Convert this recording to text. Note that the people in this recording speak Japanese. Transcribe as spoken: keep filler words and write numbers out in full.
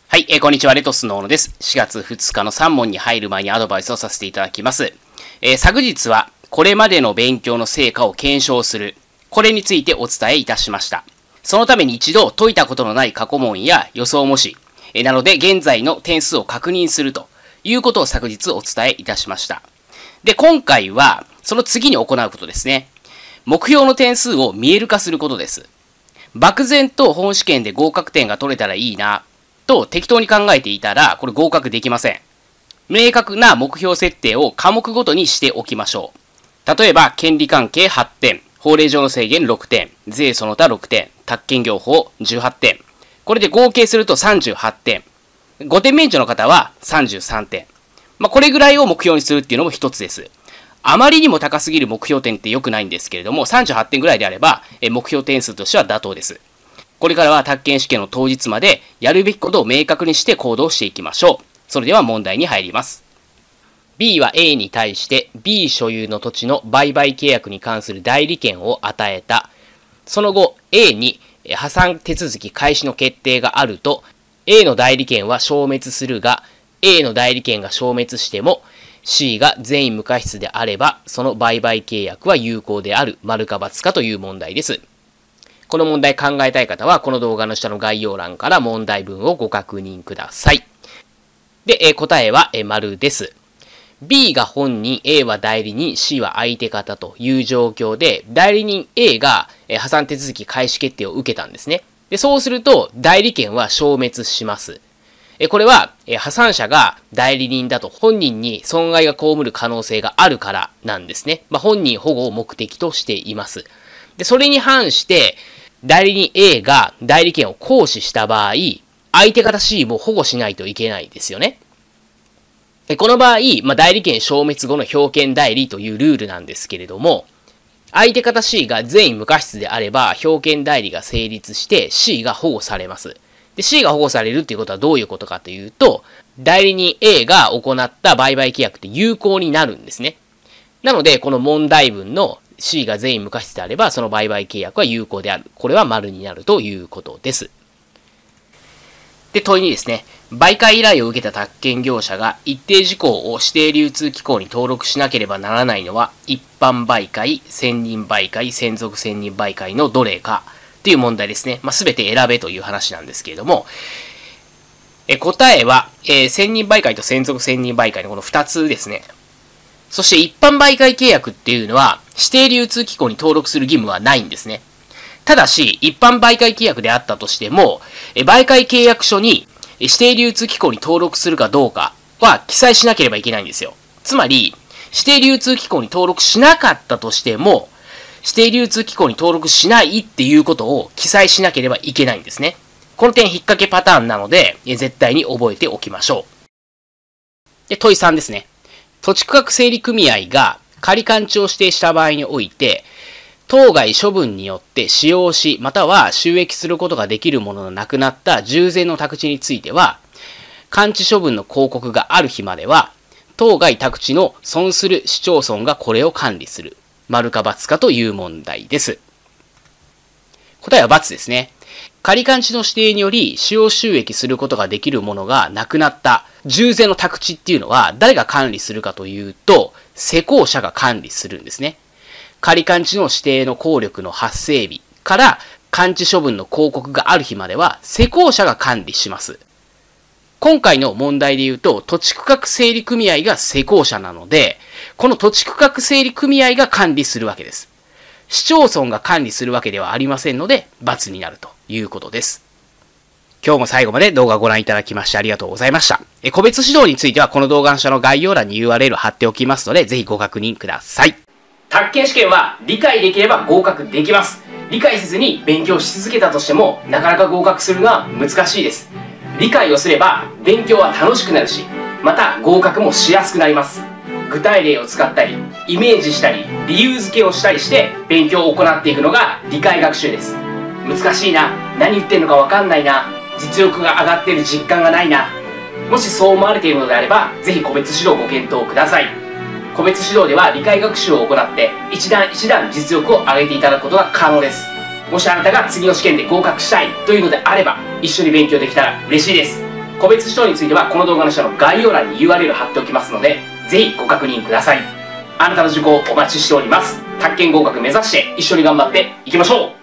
はい、えー、こんにちは。レトスの小野です。しがつふつかのさん問に入る前にアドバイスをさせていただきます。えー、昨日は、これまでの勉強の成果を検証する。これについてお伝えいたしました。そのために一度解いたことのない過去問や予想模試、えー、なので現在の点数を確認するということを昨日お伝えいたしました。で、今回は、その次に行うことですね。目標の点数を見える化することです。漠然と本試験で合格点が取れたらいいな、と適当に考えていたら、これ合格できません。明確な目標設定を科目ごとにしておきましょう。例えば、権利関係はってん、法令上の制限ろくてん、税その他ろくてん、宅建業法じゅうはってん。これで合計するとさんじゅうはってん。ごてん免除の方はさんじゅうさんてん。まあ、これぐらいを目標にするっていうのも一つです。あまりにも高すぎる目標点って良くないんですけれども、さんじゅうはってんぐらいであれば、目標点数としては妥当です。これからは宅建試験の当日までやるべきことを明確にして行動していきましょう。それでは問題に入ります。B は A に対して B 所有の土地の売買契約に関する代理権を与えた。その後 A に破産手続き開始の決定があると A の代理権は消滅するが A の代理権が消滅しても C が全員無過失であればその売買契約は有効である丸か×かという問題です。この問題考えたい方は、この動画の下の概要欄から問題文をご確認ください。で、え答えはえ丸です。B が本人、A は代理人、C は相手方という状況で、代理人 A がえ破産手続き開始決定を受けたんですね。で、そうすると、代理権は消滅します。えこれはえ破産者が代理人だと本人に損害が被る可能性があるからなんですね。まあ、本人保護を目的としています。で、それに反して、代理人 A が代理権を行使した場合、相手方 C も保護しないといけないですよね。この場合、まあ、代理権消滅後の表権代理というルールなんですけれども、相手方 C が全員無過失であれば、表権代理が成立して C が保護されます。で、C が保護されるっていうことはどういうことかというと、代理人 A が行った売買契約って有効になるんですね。なので、この問題文のC が全員無過失であれば、その売買契約は有効である。これは丸になるということです。で、問いにですね、売買依頼を受けた宅建業者が一定事項を指定流通機構に登録しなければならないのは、一般売買、専任売買、専属専任売買のどれかという問題ですね。まあ、全て選べという話なんですけれども、え答えは、えー、専任売買と専属専任売買のこのふたつですね。そして一般売買契約っていうのは指定流通機構に登録する義務はないんですね。ただし、一般売買契約であったとしても、売買契約書に指定流通機構に登録するかどうかは記載しなければいけないんですよ。つまり、指定流通機構に登録しなかったとしても、指定流通機構に登録しないっていうことを記載しなければいけないんですね。この点引っ掛けパターンなので、絶対に覚えておきましょう。で、問いさんですね。土地区画整理組合が仮勘地を指定した場合において、当該処分によって使用し、または収益することができるもののなくなった従前の宅地については、勘地処分の広告がある日までは、当該宅地の損する市町村がこれを管理する。丸か×かという問題です。答えは×ですね。仮勘地の指定により使用収益することができるものがなくなった従前の宅地っていうのは誰が管理するかというと施工者が管理するんですね。仮勘地の指定の効力の発生日から勘地処分の広告がある日までは施工者が管理します。今回の問題で言うと土地区画整理組合が施工者なのでこの土地区画整理組合が管理するわけです。市町村が管理するわけではありませんので×になるということです。今日も最後まで動画をご覧いただきましてありがとうございました。え個別指導についてはこの動画の下の概要欄に ユーアールエル 貼っておきますのでぜひご確認ください。宅建試験は理解できれば合格できます。理解せずに勉強し続けたとしてもなかなか合格するのは難しいです。理解をすれば勉強は楽しくなるしまた合格もしやすくなります。具体例を使ったりイメージしたり理由付けをしたりして勉強を行っていくのが理解学習です。難しいな、何言ってんのか分かんないな、実力が上がっている実感がないな、もしそう思われているのであればぜひ個別指導をご検討ください。個別指導では理解学習を行って一段一段実力を上げていただくことが可能です。もしあなたが次の試験で合格したいというのであれば一緒に勉強できたら嬉しいです。 個別指導についてはこの動画の下の概要欄に ユーアールエル 貼っておきますので、ぜひご確認ください。あなたの受講お待ちしております。宅建合格目指して一緒に頑張っていきましょう。